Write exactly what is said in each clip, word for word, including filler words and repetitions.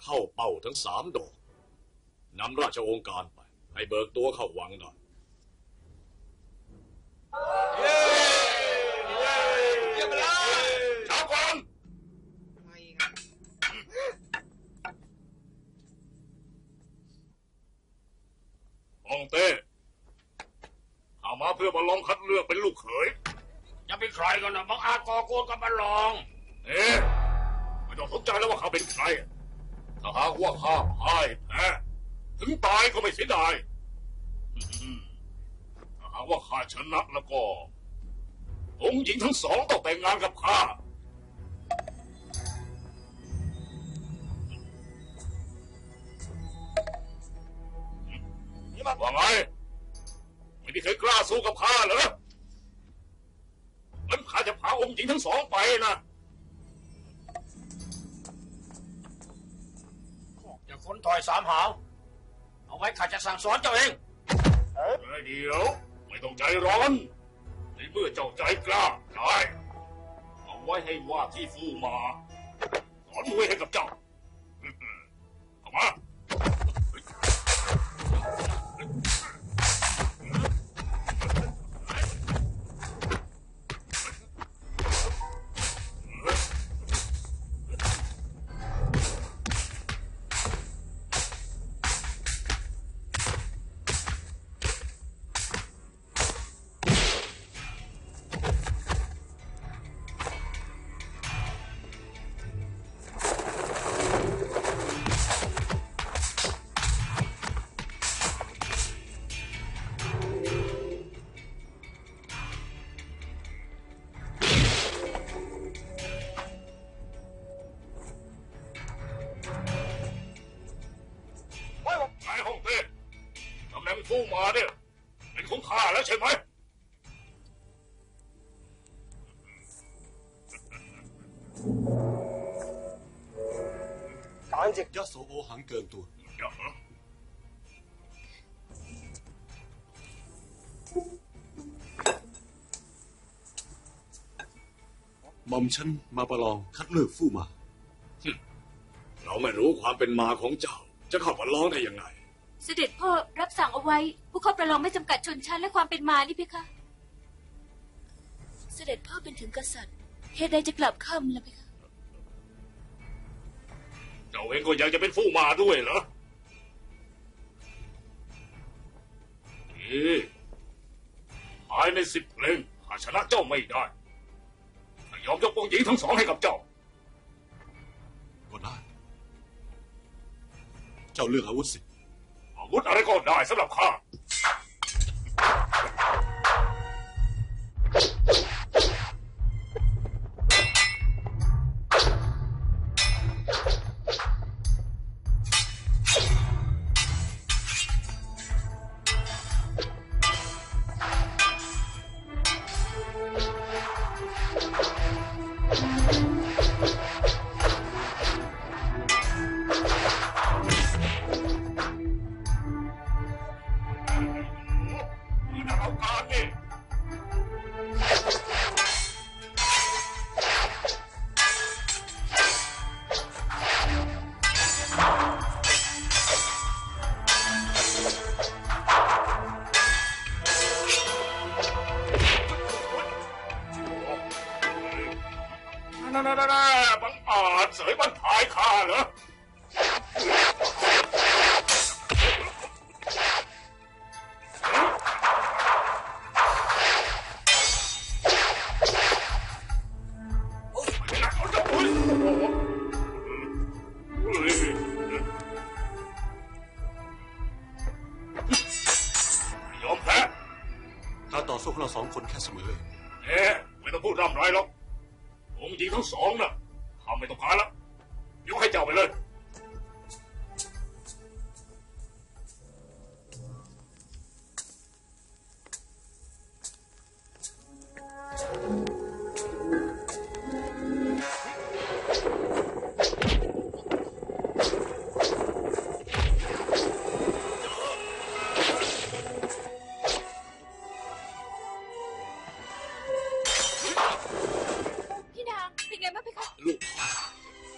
เข้าเป้าทั้งสามดอกนำราชองค์การไปให้เบิกตัวเข้าวังได้เย้เย้เยี่ยมเลยชาวกองฮ่องเต้ข้ามาเพื่อมาลองคัดเลือกเป็นลูกเขยจะเป็นใครกันนะบังอาจก่อกวนกับมาลองเอ๊ะไม่ต้องสนใจแล้วว่าเขาเป็นใครถ้าหากว่าข้าพ่ายแพ้ถึงตายก็ไม่เสียดายถ้าหากว่าข้าชนะแล้วก็องค์หญิงทั้งสองต้องแต่งงานกับข้าว่าไงไม่ได้เคยกล้าสู้กับข้าเหรองั้นข้าจะพาองค์หญิงทั้งสองไปนะจะคนถอยสามหาวเอาไว้ข้าจะสั่งสอนเจ้าเองเดี๋ยวไม่ต้องใจร้อนในเมื่อเจ้าใจกล้าได้เอาไว้ให้ว่าที่ฟู่มาสอนมวยให้กับเจ้าเอามาฟู่มาเนี่ยเป็นของข้าแล้วใช่ไหม簡直ยโสโอหังเกินตัวหม่อมฉันมาประลองคัดเลือกฟู่มาเราไม่รู้ความเป็นมาของเจ้าจะเข้าประลองได้ยังไงเสด็จพ่อรับสั่งเอาไว้ผู้เข้าประลองไม่จำกัดชนชั้นและความเป็นมานี่พี่คะเสด็จพ่อเป็นถึงกษัตริย์เหตุใดจะกลับคำล่ะพี่คะเจ้าเองก็อยากจะเป็นฟู่มาด้วยเหรอเอ๊ะภายในสิบเพลงข้าชนะเจ้าไม่ได้ข้ายอมยกองค์หญิงทั้งสองให้กับเจ้าก็ได้เจ้าเลือกอาวุธสิอาวุธอะไรก็ได้สำหรับข้าบังอาจเสยบันทายข้าเหรอยอมแพ้การต่อสู้ของเราสองคนแค่เสมอเอ๊ะไม่ต้องพูดร่ำไรหรอกองค์หญิงทั้งสองน่ะข้าไม่ต้องการละยกให้เจ้าไปเลยพี่นางเป็นไงบ้างพี่คะลูก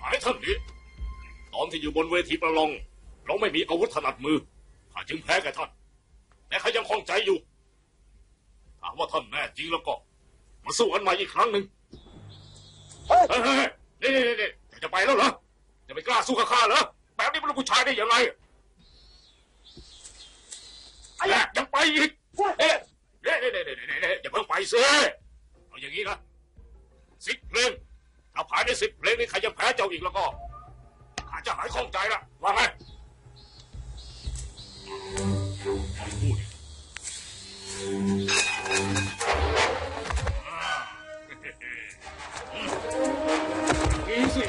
หายท่านนี้ตอนที่อยู่บนเวทีประลองเราไม่มีอาวุธถนัดมือข้าจึงแพ้แก่ท่านแต่ข้ายังคล่องใจอยู่ถามว่าท่านแน่จริงแล้วก็มาสู้กันใหม่อีกครั้งหนึ่งเฮ้ยนี่นี่นี่จะไปแล้วเหรอจะไปกล้าสู้กับข้าเหรอแบบนี้เป็นลูกผู้ชายได้ยังไงไอ้ยังไปอีกเอ๊ะเอ๊ะเอ๊ะเอ๊ะเอ๊ะเอ๊ะอย่าเพิ่งไปสิเอาอย่างนี้นะสิบเพลงถ้าภายในสิบเพลงนี้ใครจะแพ้เจ้าอีกแล้วก็ข้าจะหายคล่องใจละว่าไงอีสิ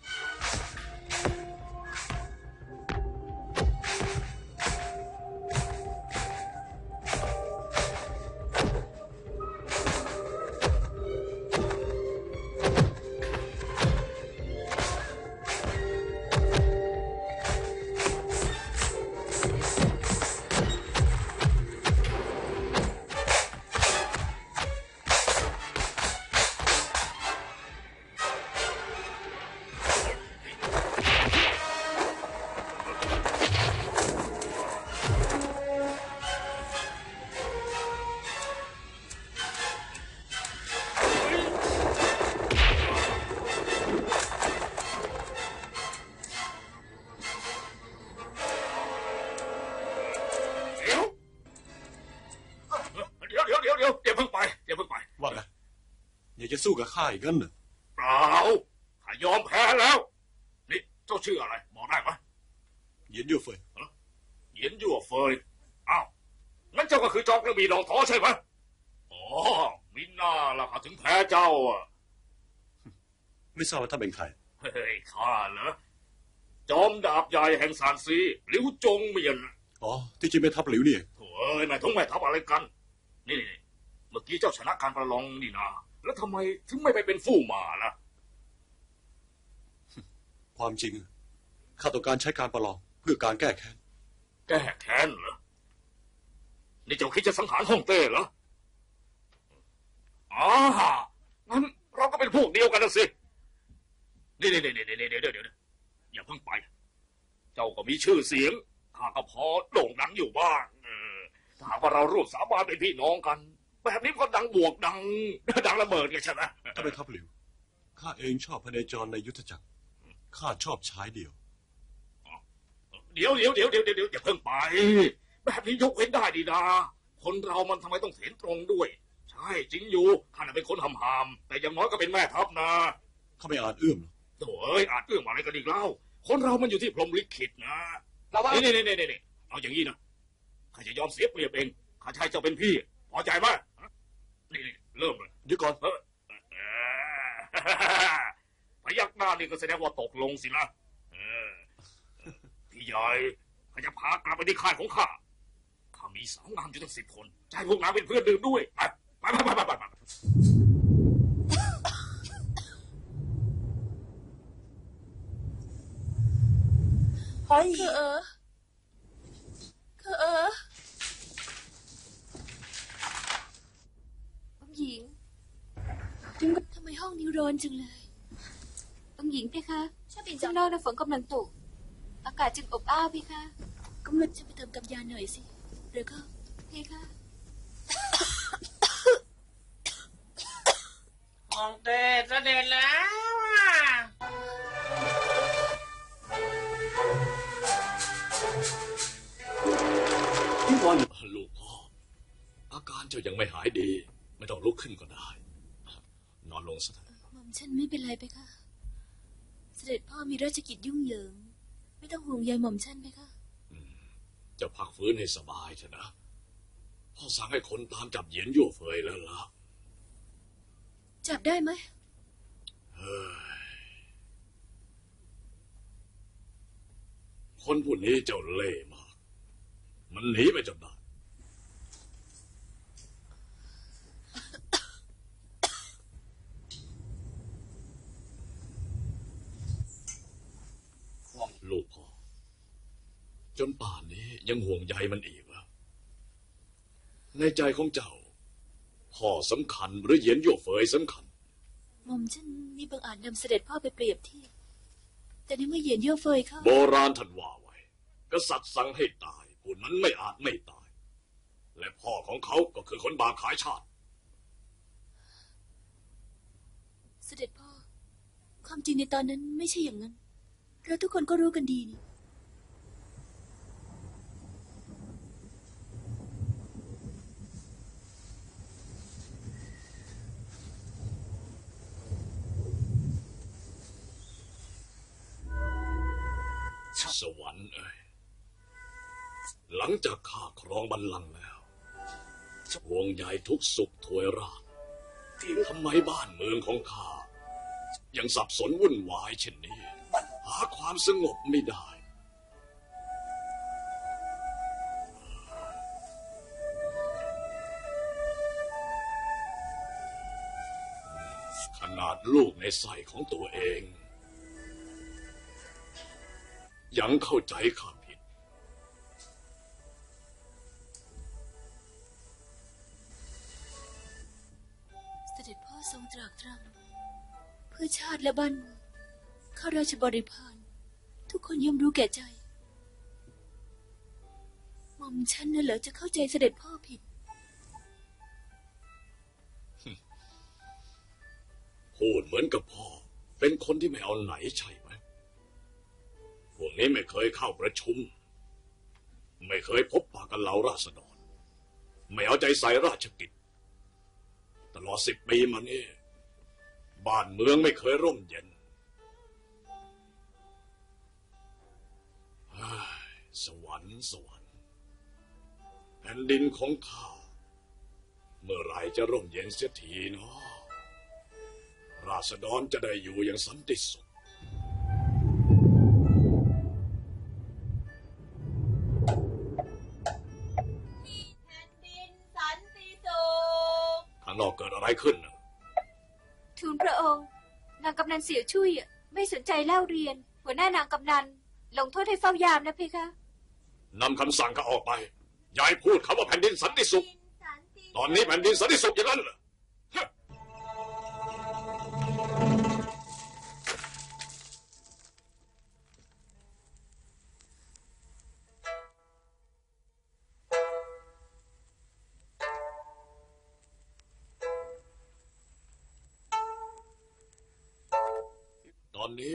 จะสู้กับข้าอีกงั้นเหรอเปล่าข้ายอมแพ้แล้วนี่เจ้าชื่ออะไรบอกได้ไหมเหยียนยั่วเฟยเหยียนยั่วเฟยอ้าวงั้นเจ้าก็คือจอมกระบี่ดองท้อใช่ไหมอ๋อมิน่าล่ะข้าถึงแพ้เจ้าอ่ะไม่ทราบว่าท่านเป็นใครเฮ้ยข้าเหรอจอมดาบใหญ่แห่งซานซีหลิวจงเมียนอ๋อที่จริงไม่ทับหลิวนี่โอ้ยไม่ต้องไม่ทับอะไรกันนี่เมื่อกี้เจ้าชนะการประลองนี่นะแล้วทำไมถึงไม่ไปเป็นฟู่หมาล่ะความจริงข้าต้องการใช้การประลองเพื่อการแก้แค้นแก้แค้นเหรอนี่เจ้าคิดจะสังหารฮ่องเต้เหรออ๋องั้นเราก็เป็นพวกเดียวกันนะสินี่นี่นี่นี่นี่เดี๋ยวเดี๋ยวอย่าเพิ่งไปเจ้าก็มีชื่อเสียงข้าก็พอโด่งดังอยู่บ้างถ้าว่าเราร่วมสาบานเป็นพี่น้องกันแบบนี้ก็ดังบวกดังดังระเบิดกันใช่ไหมถ้าไม่ทับหลิวข้าเองชอบพเนจรในยุทธจักรข้าชอบชายเดียวเดี๋ยวเดี๋ยวเดี๋ยวเดี๋ยวเดี๋ยวอย่าเพิ่งไปแบบนี้ยกเว้นได้ดีนะคนเรามันทำไมต้องเห็นตรงด้วยใช่จริงอยู่ข้าเป็นคนหำหำแต่อย่างน้อยก็เป็นแม่ทัพนะข้าไม่อาจเอื้อมโถ่เอ้ยอาจเอื้อมอะไรกันอีกเล่าคนเรามันอยู่ที่พรหมลิขิตนะนี่นี่นี่นี่เอาอย่างนี้นะข้าจะยอมเสียเปรียบเองข้าชายเจ้าเป็นพี่พอใจไหมนี่เริ่มเลยเดี๋ยวก่อนพยักหน้านี่ก็แสดงว่าตกลงสินะพี่ใหญ่ข้าจะพากลับไปที่ค่ายของข้าข้ามีสาวงามอยู่ตั้งสิบคนใจพวกนางเป็นเพื่อนดื่มด้วยไปไปไปไปไปเฮ้ยเออเออหญิงทำไมห้องนี้ร้อนจังเลยองหญิงเพคะชอบเห็นข้างนอกนะฝนกำลังตกอากาศจึงอบอ้าวเพคะกำลังจะไปเติมกำยาหน่อยสิเดี๋ยวก็เพคะมองเตะเสด็จแล้วพี่บอลลูกพ่ออาการเจ้ายังไม่หายดีไม่ต้องลุกขึ้นก็ได้นอนลงซะเถอะหม่อมฉันไม่เป็นไรไปค่ะเสด็จพ่อมีราชกิจยุ่งเหยิงไม่ต้องห่วงใยหม่อมฉันไปค่ะจะพักฟื้นให้สบายเถอะนะพ่อสั่งให้คนตามจับเหยียนยั่วเฟยแล้วล่ะจับได้ไหมเฮ้ยคนผู้นี้เจ้าเล่ห์มากมันหนีไปจนได้ลูกพ่อจนป่านนี้ยังห่วงใยมันอีกเหรอในใจของเจ้าพ่อสำคัญหรือเหยียนยั่วเฟยสำคัญหม่อมฉันนี่บังอาจนำเสด็จพ่อไปเปรียบเทียบแต่ในเมื่อเหยียนเย่อเฟยเขาโบราณท่านว่าไว้กษัตริย์สั่งให้ตายผู้นั้นไม่อาจไม่ตาย และพ่อของเขาก็คือคนบาปขายชาติเสด็จพ่อความจริงในตอนนั้นไม่ใช่อย่างนั้นเราทุกคนก็รู้กันดีนี่สวรรค์เอ้ยหลังจากข้าครองบัลลังก์แล้วห่วงใยทุกสุขถวยราชทำไมบ้านเมืองของข้ายังสับสนวุ่นวายเช่นนี้หาความสงบไม่ได้ขนาดลูกในไส้ของตัวเองยังเข้าใจข้าผิดเสด็จพ่อทรงตรากตรำเพื่อชาติและบ้านเมืองข้าราชบริพารทุกคนย่อมรู้แก่ใจหม่อมฉันน่ะเหรอจะเข้าใจเสด็จพ่อผิดพูดเหมือนกับพ่อเป็นคนที่ไม่เอาไหนใช่ไหมพวกนี้ไม่เคยเข้าประชุมไม่เคยพบปะกับเหล่าราษฎรไม่เอาใจใส่ราชกิจตลอดสิบปีมานี้บ้านเมืองไม่เคยร่มเย็นสวรรค์สวรรค์แผ่นดินของข้าเมื่อไรจะร่มเย็นเสียทีเนาะราษฎรจะได้อยู่อย่างสันติสุขแผ่นดินสันติสุขข้างนอกเกิดอะไรขึ้นนะทูลพระองค์นางกำนันเสี่ยวชุยไม่สนใจเล่าเรียนหัวหน้านางกำนันลงโทษให้เฝ้ายามนะเพคะนำคำสั่งข้าออกไปอย่าให้พูดคำว่าแผ่นดินสันติสุขตอนนี้แผ่นดินสันติสุขอย่างนั้นเหรอตอนนี้